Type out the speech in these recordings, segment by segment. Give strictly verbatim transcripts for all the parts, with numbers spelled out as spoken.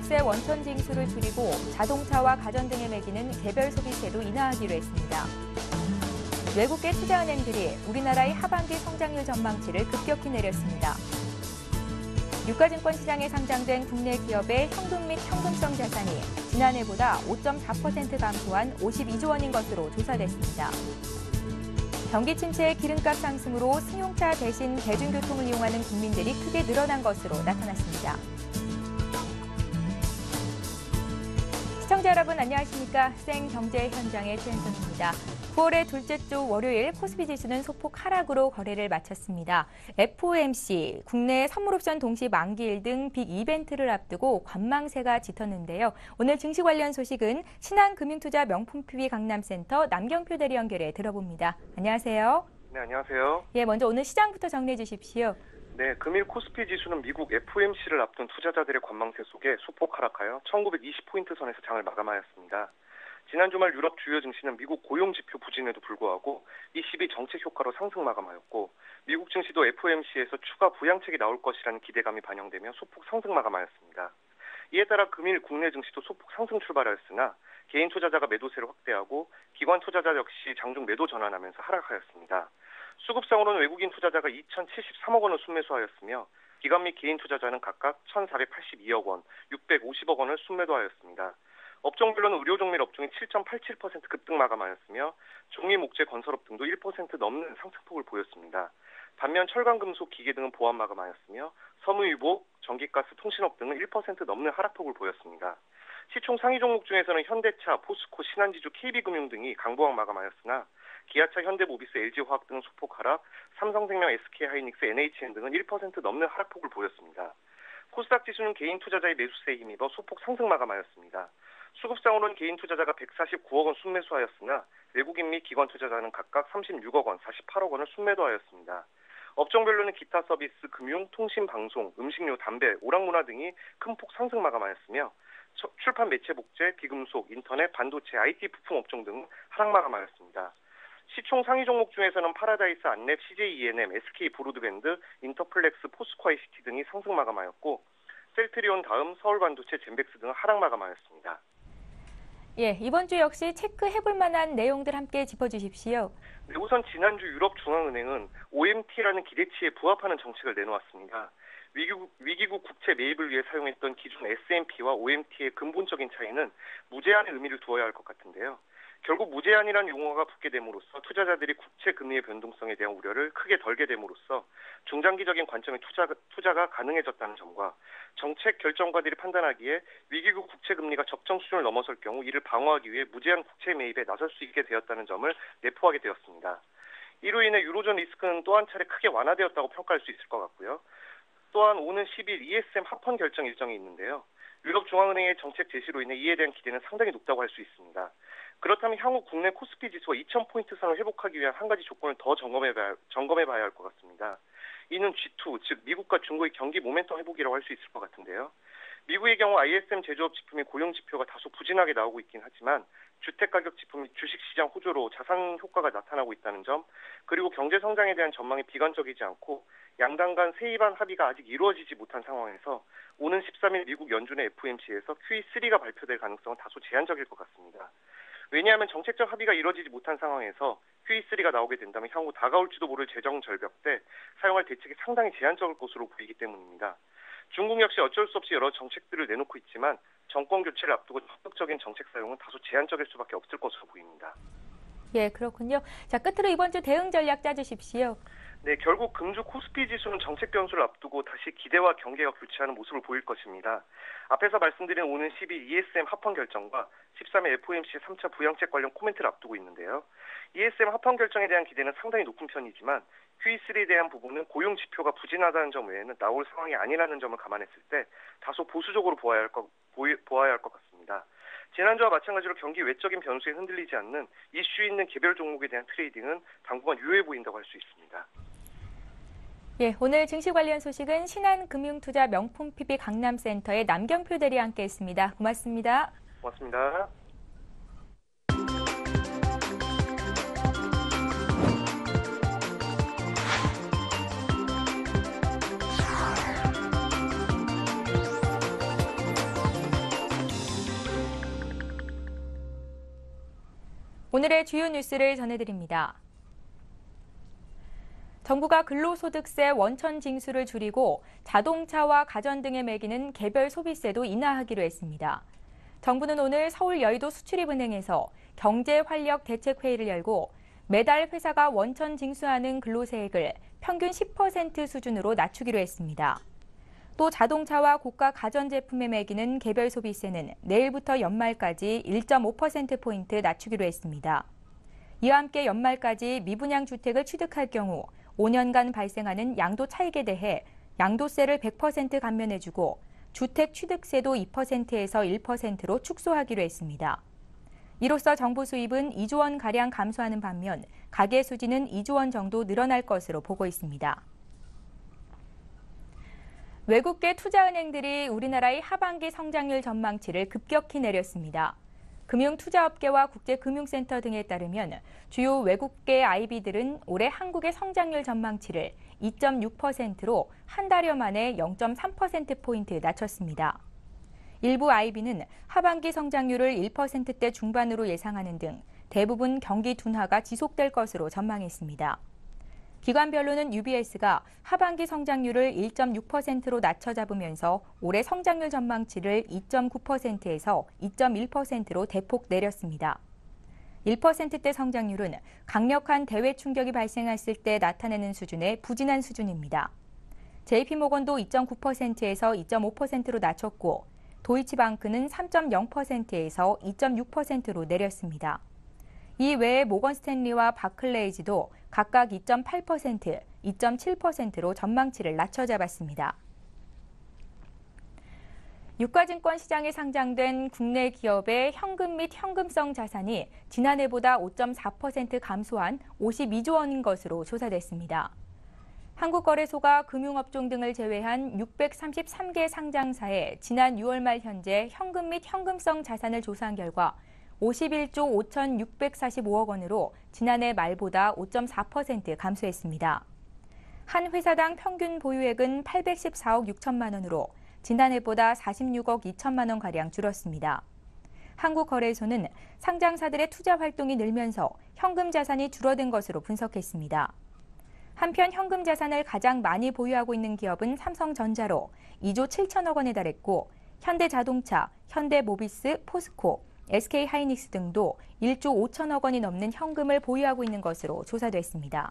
소득세 원천 징수를 줄이고 자동차와 가전 등에 매기는 개별 소비세도 인하하기로 했습니다. 외국계 투자은행들이 우리나라의 하반기 성장률 전망치를 급격히 내렸습니다. 유가증권 시장에 상장된 국내 기업의 현금 및 현금성 자산이 지난해보다 오 점 사 퍼센트 감소한 오십이조 원인 것으로 조사됐습니다. 경기 침체의 기름값 상승으로 승용차 대신 대중교통을 이용하는 국민들이 크게 늘어난 것으로 나타났습니다. 시청자 여러분 안녕하십니까? 생경제 현장의 최은선입니다. 구월의 둘째 주 월요일 코스피 지수는 소폭 하락으로 거래를 마쳤습니다. 에프오엠씨, 국내 선물옵션 동시 만기일 등 빅 이벤트를 앞두고 관망세가 짙었는데요. 오늘 증시 관련 소식은 신한금융투자 명품 피비 강남센터 남경표 대리 연결해 들어봅니다. 안녕하세요. 네, 안녕하세요. 예, 먼저 오늘 시장부터 정리해 주십시오. 네, 금일 코스피 지수는 미국 에프오엠씨를 앞둔 투자자들의 관망세 속에 소폭 하락하여 천구백이십 포인트 선에서 장을 마감하였습니다. 지난 주말 유럽 주요 증시는 미국 고용지표 부진에도 불구하고 이십이 정책 효과로 상승 마감하였고 미국 증시도 에프오엠씨에서 추가 부양책이 나올 것이라는 기대감이 반영되며 소폭 상승 마감하였습니다. 이에 따라 금일 국내 증시도 소폭 상승 출발하였으나 개인 투자자가 매도세를 확대하고 기관 투자자 역시 장중 매도 전환하면서 하락하였습니다. 수급상으로는 외국인 투자자가 이천칠십삼억 원을 순매수하였으며 기관 및 개인 투자자는 각각 천사백팔십이억 원, 육백오십억 원을 순매도하였습니다. 업종별로는 의료종 및 업종이 칠 점 팔칠 퍼센트 급등 마감하였으며 종이, 목재, 건설업 등도 일 퍼센트 넘는 상승폭을 보였습니다. 반면 철강, 금속, 기계 등은 보합 마감하였으며 섬유유복, 전기가스, 통신업 등은 일 퍼센트 넘는 하락폭을 보였습니다. 시총 상위 종목 중에서는 현대차, 포스코, 신한지주, 케이비금융 등이 강보합 마감하였으나 기아차, 현대모비스, 엘지화학 등은 소폭 하락, 삼성생명, 에스케이하이닉스, 엔에이치엔 등은 일 퍼센트 넘는 하락폭을 보였습니다. 코스닥 지수는 개인 투자자의 매수세에 힘입어 소폭 상승 마감하였습니다. 수급상으로는 개인 투자자가 백사십구억 원 순매수하였으나 외국인 및 기관 투자자는 각각 삼십육억 원, 사십팔억 원을 순매도하였습니다. 업종별로는 기타 서비스, 금융, 통신, 방송, 음식료, 담배, 오락문화 등이 큰 폭 상승 마감하였으며 출판, 매체, 복제, 비금속, 인터넷, 반도체, 아이티 부품 업종 등은 하락 마감하였습니다. 시총 상위 종목 중에서는 파라다이스, 안랩, 씨제이이엔엠, 에스케이 브로드밴드, 인터플렉스, 포스코 아이씨티 등이 상승 마감하였고 셀트리온 다음 서울반도체, 젠백스 등은 하락 마감하였습니다. 예, 이번 주 역시 체크해볼 만한 내용들 함께 짚어주십시오. 네, 우선 지난주 유럽중앙은행은 오엠티라는 기대치에 부합하는 정책을 내놓았습니다. 위기국, 위기국 국채 매입을 위해 사용했던 기존 에스엠피와 오엠티의 근본적인 차이는 무제한의 의미를 두어야 할 것 같은데요. 결국 무제한이라는 용어가 붙게 됨으로써 투자자들이 국채 금리의 변동성에 대한 우려를 크게 덜게 됨으로써 중장기적인 관점의 투자, 투자가 가능해졌다는 점과 정책 결정가들이 판단하기에 위기국 국채 금리가 적정 수준을 넘어설 경우 이를 방어하기 위해 무제한 국채 매입에 나설 수 있게 되었다는 점을 내포하게 되었습니다. 이로 인해 유로존 리스크는 또 한 차례 크게 완화되었다고 평가할 수 있을 것 같고요. 또한 오는 십일 이에스엠 합헌 결정 일정이 있는데요. 유럽중앙은행의 정책 제시로 인해 이에 대한 기대는 상당히 높다고 할 수 있습니다. 그렇다면 향후 국내 코스피 지수가 이천 포인트 선을 회복하기 위한 한 가지 조건을 더 점검해봐야, 점검해봐야 할 것 같습니다. 이는 지 투, 즉 미국과 중국의 경기 모멘텀 회복이라고 할 수 있을 것 같은데요. 미국의 경우 아이에스엠 제조업 지표 및 고용 지표가 다소 부진하게 나오고 있긴 하지만 주택가격 지표 및 주식시장 호조로 자산 효과가 나타나고 있다는 점, 그리고 경제 성장에 대한 전망이 비관적이지 않고 양당 간 세입안 합의가 아직 이루어지지 못한 상황에서 오는 십삼일 미국 연준의 에프오엠씨에서 큐이쓰리가 발표될 가능성은 다소 제한적일 것 같습니다. 왜냐하면 정책적 합의가 이루어지지 못한 상황에서 큐이쓰리가 나오게 된다면 향후 다가올지도 모를 재정 절벽 때 사용할 대책이 상당히 제한적일 것으로 보이기 때문입니다. 중국 역시 어쩔 수 없이 여러 정책들을 내놓고 있지만 정권 교체를 앞두고 적극적인 정책 사용은 다소 제한적일 수밖에 없을 것으로 보입니다. 예, 그렇군요. 자, 끝으로 이번 주 대응 전략 짜주십시오. 네, 결국 금주 코스피 지수는 정책 변수를 앞두고 다시 기대와 경계가 교차하는 모습을 보일 것입니다. 앞에서 말씀드린 오는 십일 이에스엠 합헌 결정과 십삼일 에프오엠씨 삼 차 부양책 관련 코멘트를 앞두고 있는데요. 이에스엠 합헌 결정에 대한 기대는 상당히 높은 편이지만 큐이쓰리에 대한 부분은 고용 지표가 부진하다는 점 외에는 나올 상황이 아니라는 점을 감안했을 때 다소 보수적으로 보아야 할 것, 보이, 보아야 할 것 같습니다. 지난주와 마찬가지로 경기 외적인 변수에 흔들리지 않는 이슈 있는 개별 종목에 대한 트레이딩은 당분간 유효해 보인다고 할 수 있습니다. 예, 오늘 증시 관련 소식은 신한금융투자 명품 피비 강남센터의 남경표 대리와 함께했습니다. 고맙습니다. 고맙습니다. 오늘의 주요 뉴스를 전해드립니다. 정부가 근로소득세 원천 징수를 줄이고 자동차와 가전 등에 매기는 개별 소비세도 인하하기로 했습니다. 정부는 오늘 서울 여의도 수출입은행에서 경제활력 대책회의를 열고 매달 회사가 원천 징수하는 근로세액을 평균 십 퍼센트 수준으로 낮추기로 했습니다. 또 자동차와 고가 가전제품에 매기는 개별 소비세는 내일부터 연말까지 일 점 오 퍼센트포인트 낮추기로 했습니다. 이와 함께 연말까지 미분양 주택을 취득할 경우 오 년간 발생하는 양도 차익에 대해 양도세를 백 퍼센트 감면해주고 주택 취득세도 이 퍼센트에서 일 퍼센트로 축소하기로 했습니다. 이로써 정부 수입은 이조 원가량 감소하는 반면 가계 수지는 이조 원 정도 늘어날 것으로 보고 있습니다. 외국계 투자은행들이 우리나라의 하반기 성장률 전망치를 급격히 내렸습니다. 금융투자업계와 국제금융센터 등에 따르면 주요 외국계 아이비들은 올해 한국의 성장률 전망치를 이 점 육 퍼센트로 한 달여 만에 영 점 삼 퍼센트포인트 낮췄습니다. 일부 아이비는 하반기 성장률을 일 퍼센트대 중반으로 예상하는 등 대부분 경기 둔화가 지속될 것으로 전망했습니다. 기관별로는 유비에스가 하반기 성장률을 일 점 육 퍼센트로 낮춰 잡으면서 올해 성장률 전망치를 이 점 구 퍼센트에서 이 점 일 퍼센트로 대폭 내렸습니다. 일 퍼센트대 성장률은 강력한 대외 충격이 발생했을 때 나타내는 수준의 부진한 수준입니다. 제이피모건도 이 점 구 퍼센트에서 이 점 오 퍼센트로 낮췄고 도이치방크는 삼 점 영 퍼센트에서 이 점 육 퍼센트로 내렸습니다. 이 외에 모건 스탠리와 바클레이지도 각각 이 점 팔 퍼센트, 이 점 칠 퍼센트로 전망치를 낮춰 잡았습니다. 유가증권 시장에 상장된 국내 기업의 현금 및 현금성 자산이 지난해보다 오 점 사 퍼센트 감소한 오십이조 원인 것으로 조사됐습니다. 한국거래소가 금융업종 등을 제외한 육백삼십삼 개 상장사의 지난 유월 말 현재 현금 및 현금성 자산을 조사한 결과 오십일조 오천육백사십오억 원으로 지난해 말보다 오 점 사 퍼센트 감소했습니다. 한 회사당 평균 보유액은 팔백십사억 육천만 원으로 지난해보다 사십육억 이천만 원가량 줄었습니다. 한국거래소는 상장사들의 투자 활동이 늘면서 현금 자산이 줄어든 것으로 분석했습니다. 한편 현금 자산을 가장 많이 보유하고 있는 기업은 삼성전자로 이조 칠천억 원에 달했고 현대자동차, 현대모비스, 포스코, 에스케이하이닉스 등도 일조 오천억 원이 넘는 현금을 보유하고 있는 것으로 조사됐습니다.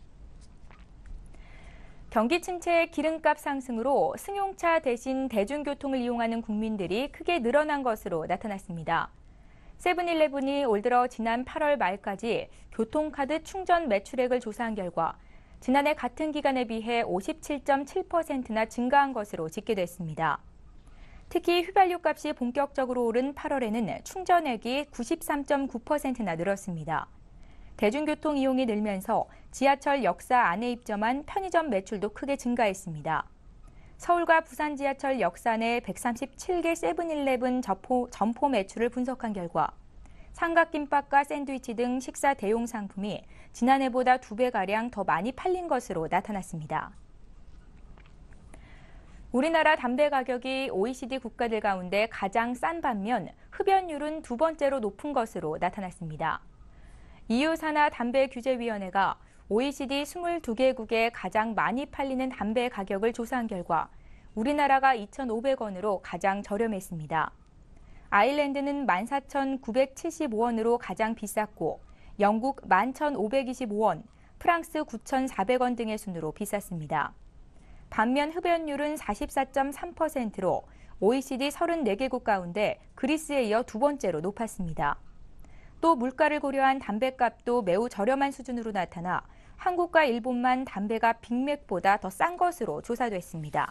경기 침체의 기름값 상승으로 승용차 대신 대중교통을 이용하는 국민들이 크게 늘어난 것으로 나타났습니다. 세븐일레븐이 올 들어 지난 팔월 말까지 교통카드 충전 매출액을 조사한 결과 지난해 같은 기간에 비해 오십칠 점 칠 퍼센트나 증가한 것으로 집계됐습니다. 특히 휘발유 값이 본격적으로 오른 팔월에는 충전액이 구십삼 점 구 퍼센트나 늘었습니다. 대중교통 이용이 늘면서 지하철 역사 안에 입점한 편의점 매출도 크게 증가했습니다. 서울과 부산 지하철 역사 내 백삼십칠 개 세븐일레븐 점포, 점포 매출을 분석한 결과 삼각김밥과 샌드위치 등 식사 대용 상품이 지난해보다 두 배가량 더 많이 팔린 것으로 나타났습니다. 우리나라 담배 가격이 오이시디 국가들 가운데 가장 싼 반면 흡연율은 두 번째로 높은 것으로 나타났습니다. 이유 산하 담배규제위원회가 오이시디 이십이 개국에 가장 많이 팔리는 담배 가격을 조사한 결과 우리나라가 이천오백 원으로 가장 저렴했습니다. 아일랜드는 만 사천구백칠십오 원으로 가장 비쌌고 영국 만 천오백이십오 원, 프랑스 구천사백 원 등의 순으로 비쌌습니다. 반면 흡연율은 사십사 점 삼 퍼센트로 오이시디 삼십사 개국 가운데 그리스에 이어 두 번째로 높았습니다. 또 물가를 고려한 담배값도 매우 저렴한 수준으로 나타나 한국과 일본만 담배가 빅맥보다 더 싼 것으로 조사됐습니다.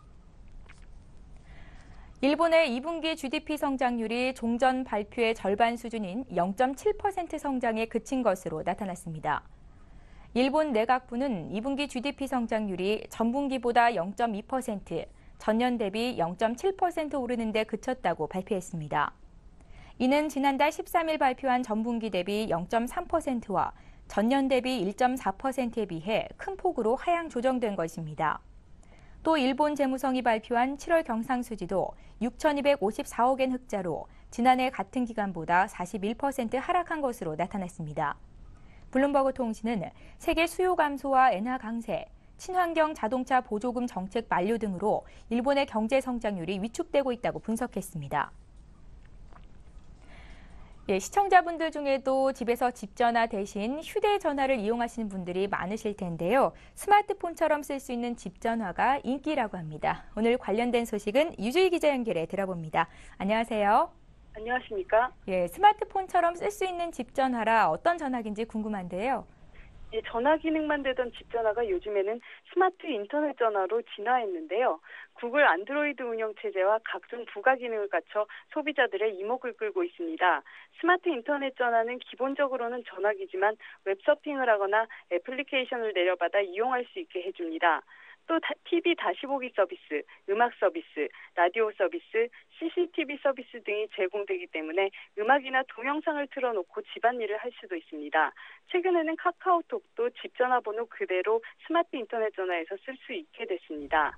일본의 이 분기 지디피 성장률이 종전 발표의 절반 수준인 영 점 칠 퍼센트 성장에 그친 것으로 나타났습니다. 일본 내각부는 이 분기 지디피 성장률이 전분기보다 영 점 이 퍼센트, 전년 대비 영 점 칠 퍼센트 오르는 데 그쳤다고 발표했습니다. 이는 지난달 십삼 일 발표한 전분기 대비 영 점 삼 퍼센트와 전년 대비 일 점 사 퍼센트에 비해 큰 폭으로 하향 조정된 것입니다. 또 일본 재무성이 발표한 칠월 경상수지도 육천이백오십사억엔 흑자로 지난해 같은 기간보다 사십일 퍼센트 하락한 것으로 나타났습니다. 블룸버그 통신은 세계 수요 감소와 엔화 강세, 친환경 자동차 보조금 정책 만료 등으로 일본의 경제 성장률이 위축되고 있다고 분석했습니다. 예, 시청자분들 중에도 집에서 집 전화 대신 휴대전화를 이용하시는 분들이 많으실 텐데요. 스마트폰처럼 쓸 수 있는 집 전화가 인기라고 합니다. 오늘 관련된 소식은 유주희 기자 연결해 들어봅니다. 안녕하세요. 안녕하십니까? 예, 스마트폰처럼 쓸 수 있는 집 전화라 어떤 전화기인지 궁금한데요. 예, 전화 기능만 되던 집 전화가 요즘에는 스마트 인터넷 전화로 진화했는데요. 구글 안드로이드 운영 체제와 각종 부가 기능을 갖춰 소비자들의 이목을 끌고 있습니다. 스마트 인터넷 전화는 기본적으로는 전화기지만 웹서핑을 하거나 애플리케이션을 내려받아 이용할 수 있게 해줍니다. 또 티비 다시 보기 서비스, 음악 서비스, 라디오 서비스, 씨씨티비 서비스 등이 제공되기 때문에 음악이나 동영상을 틀어놓고 집안일을 할 수도 있습니다. 최근에는 카카오톡도 집 전화번호 그대로 스마트 인터넷 전화에서 쓸 수 있게 됐습니다.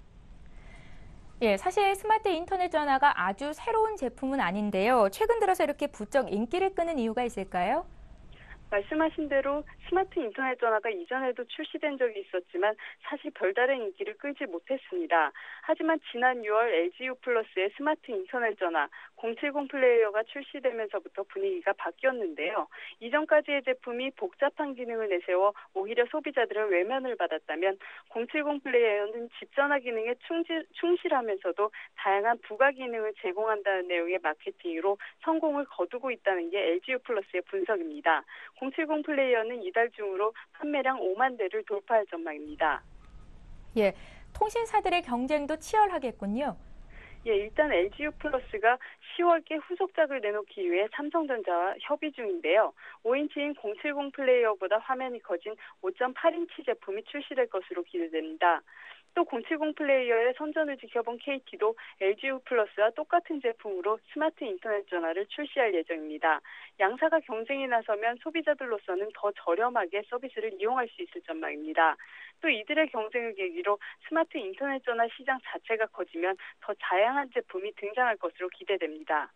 예, 사실 스마트 인터넷 전화가 아주 새로운 제품은 아닌데요. 최근 들어서 이렇게 부쩍 인기를 끄는 이유가 있을까요? 말씀하신 대로 스마트 인터넷 전화가 이전에도 출시된 적이 있었지만 사실 별다른 인기를 끌지 못했습니다. 하지만 지난 유월 엘지유 플러스의 스마트 인터넷 전화 공칠공 플레이어가 출시되면서부터 분위기가 바뀌었는데요. 이전까지의 제품이 복잡한 기능을 내세워 오히려 소비자들의 외면을 받았다면 공칠공 플레이어는 집 전화 기능에 충실, 충실하면서도 다양한 부가 기능을 제공한다는 내용의 마케팅으로 성공을 거두고 있다는 게 엘지유 플러스의 분석입니다. 공칠공 플레이어는 이달 중으로 판매량 오만 대를 돌파할 전망입니다. 예, 통신사들의 경쟁도 치열하겠군요. 예, 일단 엘지유 플러스가 시월께 후속작을 내놓기 위해 삼성전자와 협의 중인데요. 오 인치인 공칠공 플레이어보다 화면이 커진 오 점 팔 인치 제품이 출시될 것으로 기대됩니다. 또 공칠공 플레이어의 선전을 지켜본 케이티도 엘지유 플러스와 똑같은 제품으로 스마트 인터넷 전화를 출시할 예정입니다. 양사가 경쟁에 나서면 소비자들로서는 더 저렴하게 서비스를 이용할 수 있을 전망입니다. 또 이들의 경쟁을 계기로 스마트 인터넷 전화 시장 자체가 커지면 더 다양한 제품이 등장할 것으로 기대됩니다.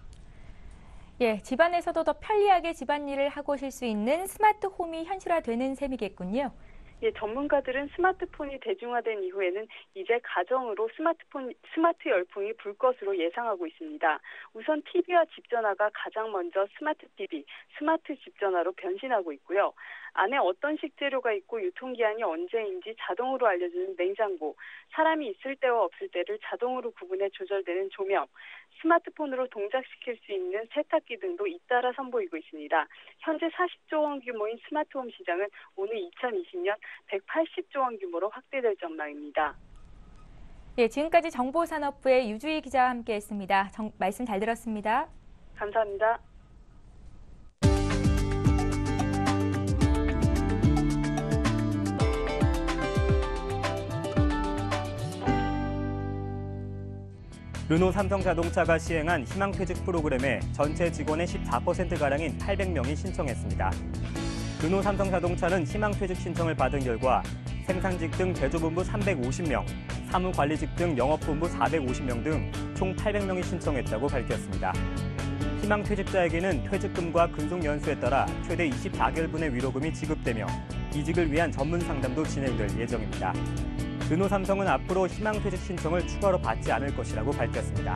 예, 집안에서도 더 편리하게 집안일을 하고 쉴 수 있는 스마트 홈이 현실화되는 셈이겠군요. 예, 전문가들은 스마트폰이 대중화된 이후에는 이제 가정으로 스마트폰, 스마트 열풍이 불 것으로 예상하고 있습니다. 우선 티비와 집 전화가 가장 먼저 스마트 티비, 스마트 집 전화로 변신하고 있고요. 안에 어떤 식재료가 있고 유통기한이 언제인지 자동으로 알려주는 냉장고, 사람이 있을 때와 없을 때를 자동으로 구분해 조절되는 조명, 스마트폰으로 동작시킬 수 있는 세탁기 등도 잇따라 선보이고 있습니다. 현재 사십조 원 규모인 스마트홈 시장은 오늘 이천이십 년 백팔십조 원 규모로 확대될 전망입니다. 예, 지금까지 정보산업부의 유주희 기자와 함께했습니다. 정, 말씀 잘 들었습니다. 감사합니다. 르노 삼성자동차가 시행한 희망퇴직 프로그램에 전체 직원의 십사 퍼센트가량인 팔백 명이 신청했습니다. 르노 삼성자동차는 희망퇴직 신청을 받은 결과 생산직 등 제조본부 삼백오십 명, 사무관리직 등 영업본부 사백오십 명 등 총 팔백 명이 신청했다고 밝혔습니다. 희망퇴직자에게는 퇴직금과 근속연수에 따라 최대 이십사 개월분의 위로금이 지급되며 이직을 위한 전문 상담도 진행될 예정입니다. 르노 삼성은 앞으로 희망퇴직 신청을 추가로 받지 않을 것이라고 밝혔습니다.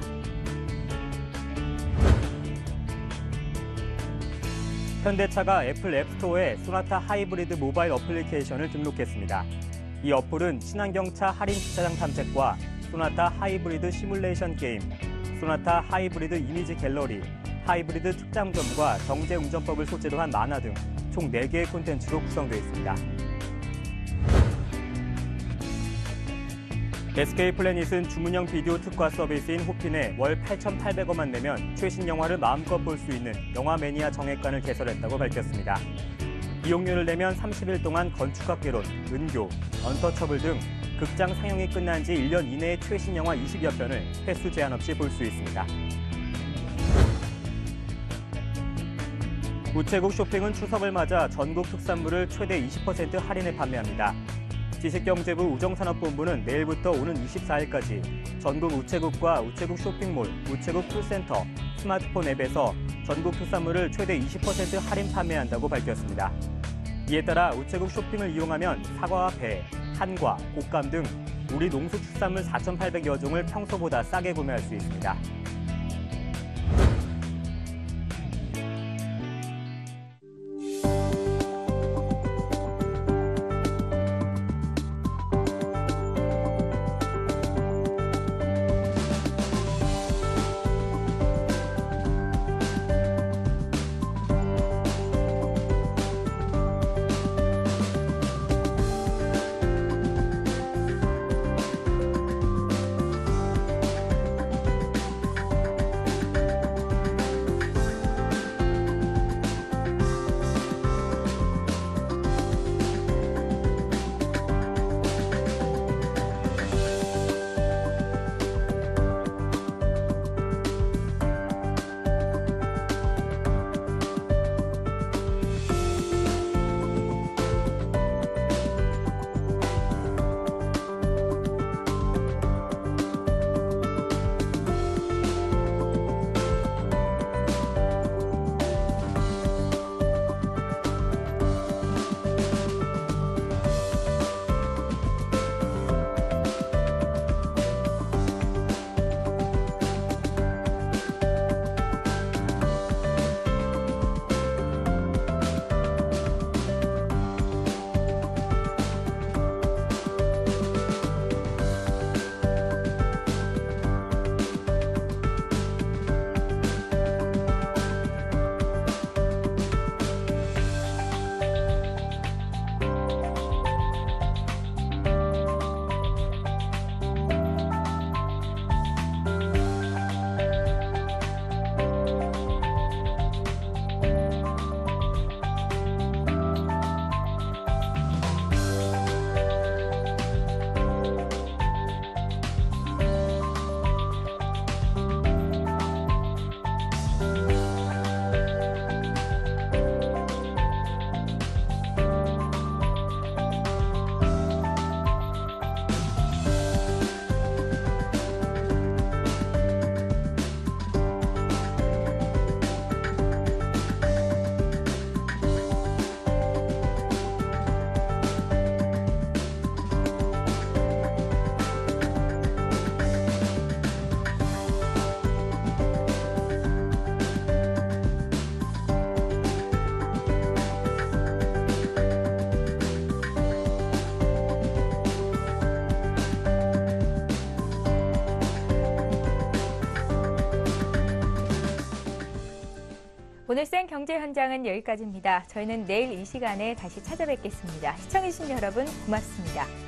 현대차가 애플 앱스토어에 소나타 하이브리드 모바일 어플리케이션을 등록했습니다. 이 어플은 친환경차 할인 주차장 탐색과 소나타 하이브리드 시뮬레이션 게임, 소나타 하이브리드 이미지 갤러리, 하이브리드 특장점과 경제운전법을 소재로 한 만화 등 총 네 개의 콘텐츠로 구성되어 있습니다. 에스케이플래닛은 주문형 비디오 특화 서비스인 호핀에 월 팔천팔백 원만 내면 최신 영화를 마음껏 볼 수 있는 영화 매니아 정액관을 개설했다고 밝혔습니다. 이용료를 내면 삼십 일 동안 건축학 개론, 은교, 언터처블 등 극장 상영이 끝난 지 일 년 이내의 최신 영화 이십여 편을 횟수 제한 없이 볼 수 있습니다. 우체국 쇼핑은 추석을 맞아 전국 특산물을 최대 이십 퍼센트 할인해 판매합니다. 지식경제부 우정산업본부는 내일부터 오는 이십사일까지 전국 우체국과 우체국 쇼핑몰, 우체국 콜센터, 스마트폰 앱에서 전국 특산물을 최대 이십 퍼센트 할인 판매한다고 밝혔습니다. 이에 따라 우체국 쇼핑을 이용하면 사과와 배, 한과, 곶감 등 우리 농수축산물 사천팔백여 종을 평소보다 싸게 구매할 수 있습니다. 오늘 생 경제 현장은 여기까지입니다. 저희는 내일 이 시간에 다시 찾아뵙겠습니다. 시청해주신 여러분 고맙습니다.